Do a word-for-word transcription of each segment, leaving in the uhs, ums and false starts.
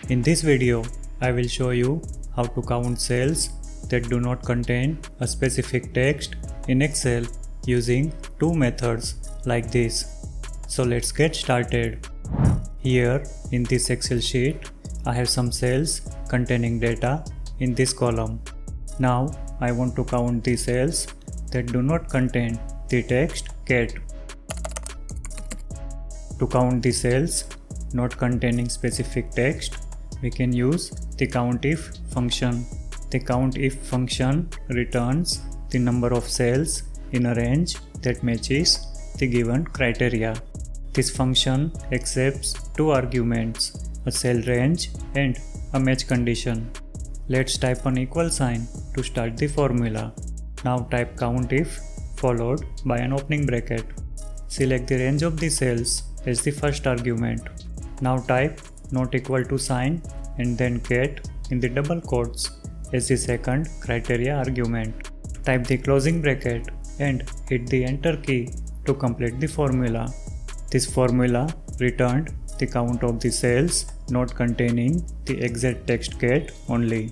In this video, I will show you how to count cells that do not contain a specific text in Excel using two methods like this. So let's get started. Here in this Excel sheet, I have some cells containing data in this column. Now I want to count the cells that do not contain the text cat. To count the cells not containing specific text, we can use the COUNTIF function. The COUNTIF function returns the number of cells in a range that matches the given criteria. This function accepts two arguments, a cell range and a match condition. Let's type an equal sign to start the formula. Now type COUNTIF followed by an opening bracket. Select the range of the cells as the first argument. Now type not equal to sign and then cat in the double quotes as the second criteria argument. Type the closing bracket and hit the enter key to complete the formula. This formula returned the count of the cells not containing the exact text cat only.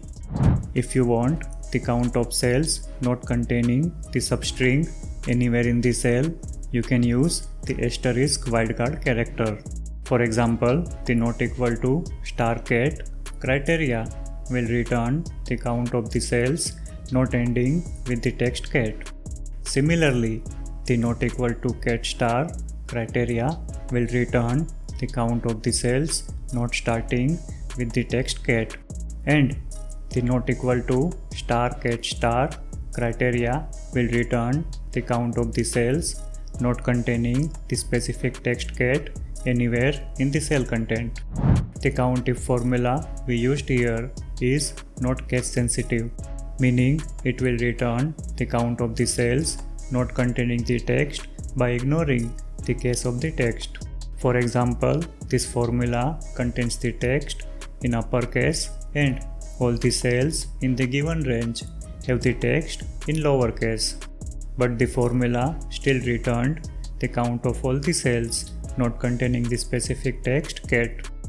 If you want the count of cells not containing the substring anywhere in the cell, you can use the asterisk wildcard character. For example, the not equal to star cat criteria will return the count of the cells not ending with the text cat. Similarly, the not equal to cat star criteria will return the count of the cells not starting with the text cat, and the not equal to star cat star criteria will return the count of the cells not containing the specific text cat anywhere in the cell content. The COUNTIF formula we used here is not case sensitive, meaning it will return the count of the cells not containing the text by ignoring the case of the text. For example, this formula contains the text in uppercase and all the cells in the given range have the text in lowercase. But the formula still returned the count of all the cells not containing the specific text cat.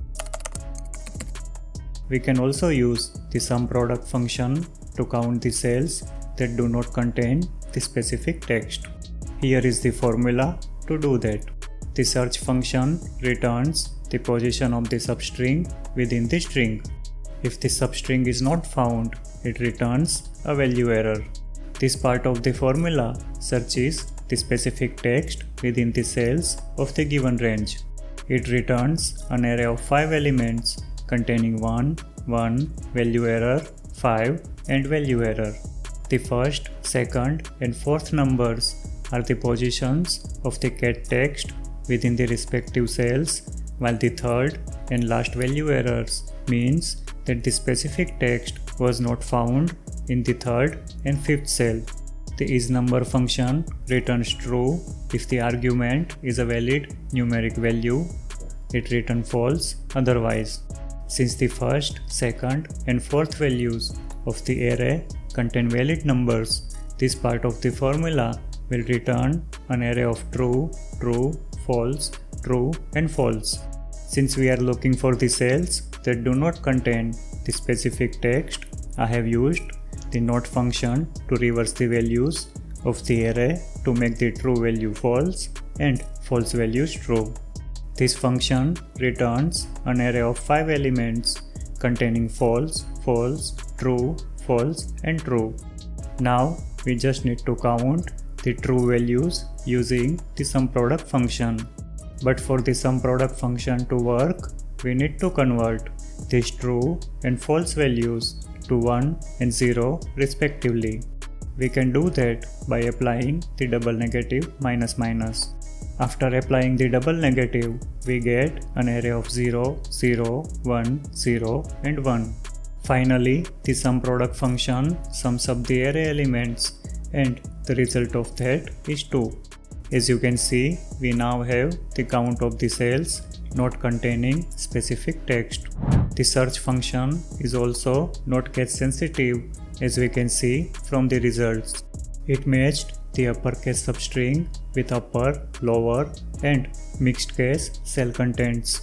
We can also use the SUMPRODUCT function to count the cells that do not contain the specific text. Here is the formula to do that. The search function returns the position of the substring within the string. If the substring is not found, it returns a value error. This part of the formula searches the specific text within the cells of the given range. It returns an array of five elements containing one, one, value error, five and value error. The first, second and fourth numbers are the positions of the cat text within the respective cells, while the third and last value errors means that the specific text was not found in the third and fifth cell. The isNumber function returns true if the argument is a valid numeric value. It returns false otherwise. Since the first, second and fourth values of the array contain valid numbers, this part of the formula will return an array of true, true, false, true and false. Since we are looking for the cells that do not contain the specific text, I have used the not function to reverse the values of the array to make the true value false and false values true. This function returns an array of five elements containing false, false, true, false and true. Now we just need to count the true values using the SUMPRODUCT function. But for the SUMPRODUCT function to work, we need to convert these true and false values to one and zero respectively. We can do that by applying the double negative minus minus. After applying the double negative, we get an array of zero, zero, one, zero and one. Finally, the SUMPRODUCT function sums up the array elements and the result of that is two. As you can see, we now have the count of the cells not containing specific text. The search function is also not case sensitive, as we can see from the results. It matched the uppercase substring with upper, lower and mixed case cell contents.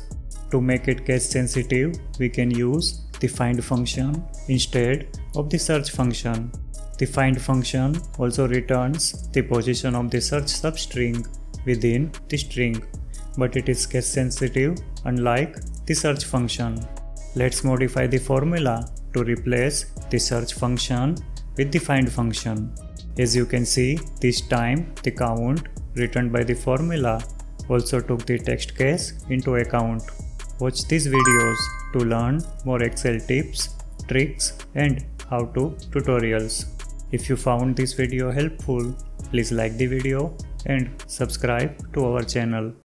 To make it case sensitive, we can use the find function instead of the search function. The find function also returns the position of the search substring within the string, but it is case sensitive unlike the search function. Let's modify the formula to replace the search function with the find function. As you can see, this time the count returned by the formula also took the text case into account. Watch these videos to learn more Excel tips, tricks and how-to tutorials. If you found this video helpful, please like the video and subscribe to our channel.